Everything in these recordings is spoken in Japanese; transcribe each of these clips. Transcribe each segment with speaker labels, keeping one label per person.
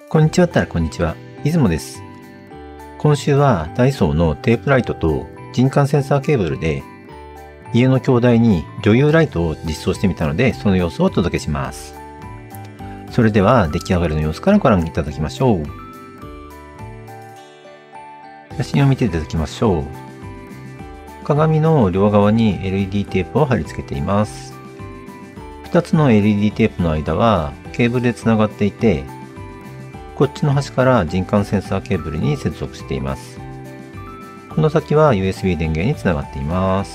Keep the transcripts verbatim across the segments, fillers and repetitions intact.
Speaker 1: こんにちはったらこんにちは。出雲です。今週はダイソーのテープライトと人感センサーケーブルで家の鏡台に女優ライトを実装してみたので、その様子をお届けします。それでは出来上がりの様子からご覧いただきましょう。写真を見ていただきましょう。鏡の両側に エルイーディー テープを貼り付けています。ふたつの エルイーディー テープの間はケーブルでつながっていて、こっちの端から人感センサーケーブルに接続しています。この先は ユーエスビー 電源につながっています。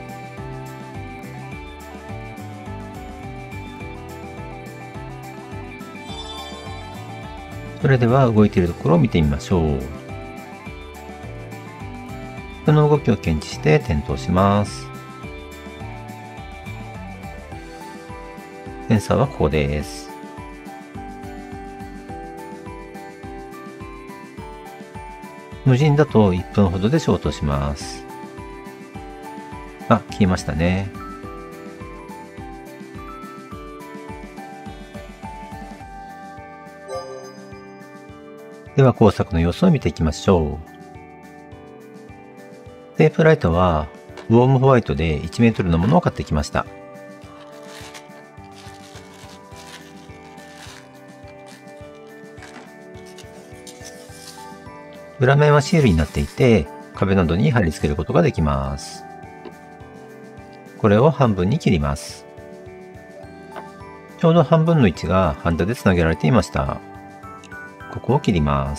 Speaker 1: それでは動いているところを見てみましょう。人の動きを検知して点灯します。センサーはここです。無人だといっぷんほどで消灯します。あ、消えましたね。では工作の様子を見ていきましょう。テープライトはウォームホワイトでいちメートルのものを買ってきました。裏面はシールになっていて、壁などに貼り付けることができます。これを半分に切ります。ちょうど半分の位置がハンダでつなげられていました。ここを切ります。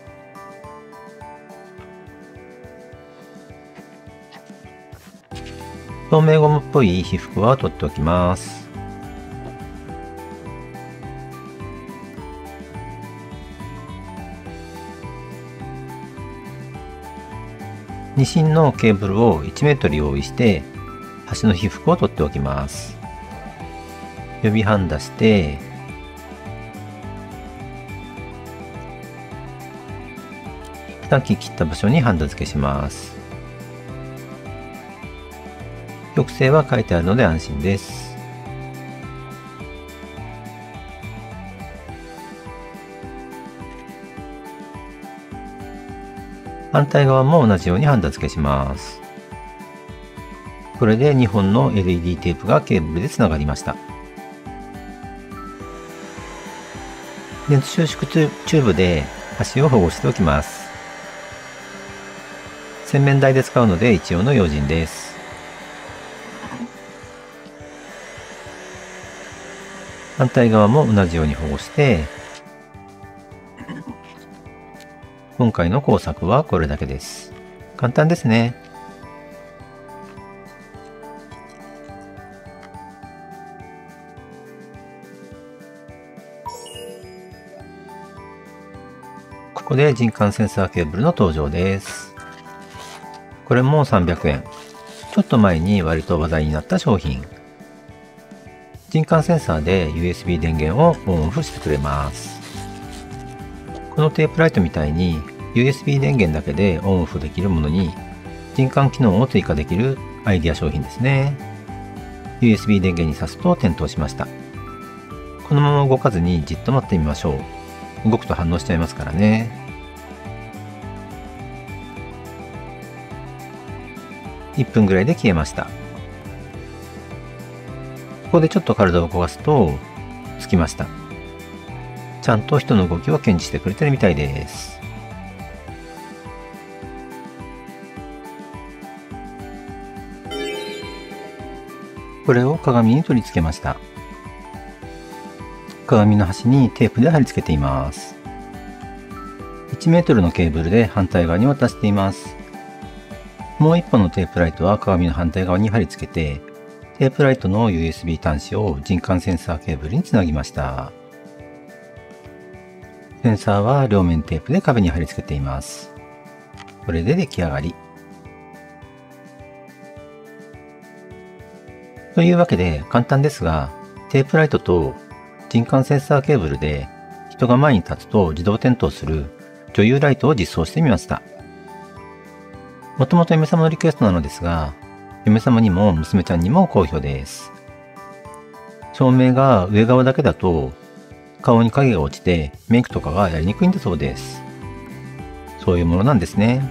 Speaker 1: 透明ゴムっぽい被覆は取っておきます。に芯のケーブルをいちメートル用意して、端の被覆を取っておきます。予備ハンダして、さっき切った場所にハンダ付けします。曲線は書いてあるので安心です。反対側も同じようにハンダ付けします。これでにほんの エルイーディー テープがケーブルでつながりました。熱収縮チューブで端を保護しておきます。洗面台で使うので一応の用心です。反対側も同じように保護して、今回の工作はこれだけです。簡単ですね。ここで人感センサーケーブルの登場です。これもさんびゃくえん。ちょっと前に割と話題になった商品。人感センサーで ユーエスビー 電源をオンオフしてくれます。このテープライトみたいに ユーエスビー 電源だけでオンオフできるものに人感機能を追加できるアイデア商品ですね。ユーエスビー 電源に挿すと点灯しました。このまま動かずにじっと待ってみましょう。動くと反応しちゃいますからね。いっぷんぐらいで消えました。ここでちょっと体を動かすとつきました。ちゃんと人の動きを検知してくれてるみたいです。これを鏡に取り付けました。鏡の端にテープで貼り付けています。いちメートルのケーブルで反対側に渡しています。もう一本のテープライトは鏡の反対側に貼り付けて、テープライトの ユーエスビー 端子を人感センサーケーブルにつなぎました。センサーは両面テープで壁に貼り付けています。これで出来上がり。というわけで簡単ですが、テープライトと人感センサーケーブルで人が前に立つと自動点灯する女優ライトを実装してみました。もともと嫁様のリクエストなのですが、嫁様にも娘ちゃんにも好評です。照明が上側だけだと顔に影が落ちてメイクとかがやりにくいんだそうです。そういうものなんですね。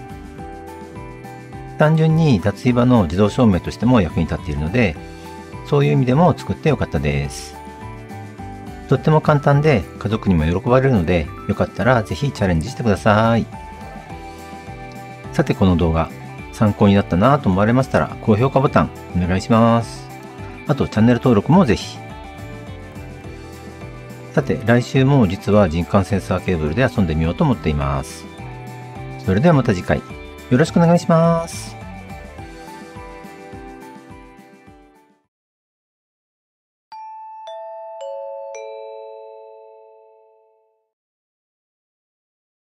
Speaker 1: 単純に脱衣場の自動照明としても役に立っているので、そういう意味でも作ってよかったです。とっても簡単で家族にも喜ばれるので、よかったらぜひチャレンジしてください。さてこの動画、参考になったなと思われましたら高評価ボタンお願いします。あとチャンネル登録もぜひ。さて来週も実は人感センサーケーブルで遊んでみようと思っています。それではまた次回よろしくお願いします。